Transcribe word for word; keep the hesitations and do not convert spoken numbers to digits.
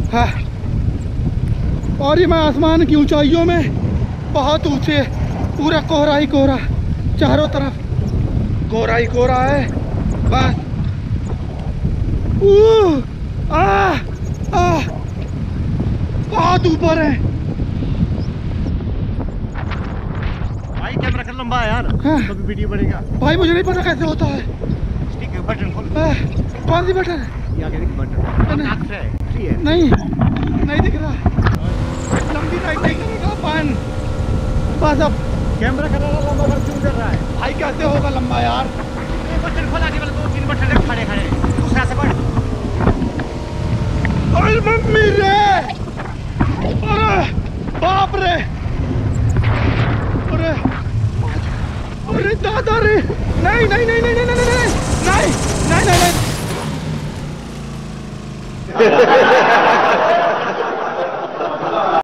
हाँ। और ये मैं आसमान की ऊंचाइयों में, बहुत ऊंचे, पूरा कोहरा ही कोहरा, चारों तरफ कोहरा ही कोहरा है बस। आ, आ, बहुत ऊपर है भाई। कैमरा कर लंबा है यार। हाँ। तो भी वीडियो बनेगा भाई। मुझे नहीं पता कैसे होता है। ठीक है, बटन खोल। आ, कौन सी बटन है? ये आगे देख बटन। हाथ से है, फ्री है। नहीं नहीं दिख रहा। लंबी राइड नहीं करेगा अपन। बस अब कैमरा कर रहा लंबा, पर क्यों कर रहा है भाई? कैसे होगा लंबा यार? ये बटन खोला, केवल दो तीन बटन है खड़े खड़े। दूसरा से बढ़। अरे मम्मी रे, अरे बाप रे, अरे अरे दादा रे, नहीं नहीं नहीं नहीं नहीं नहीं नहीं नहीं नहीं नहीं नहीं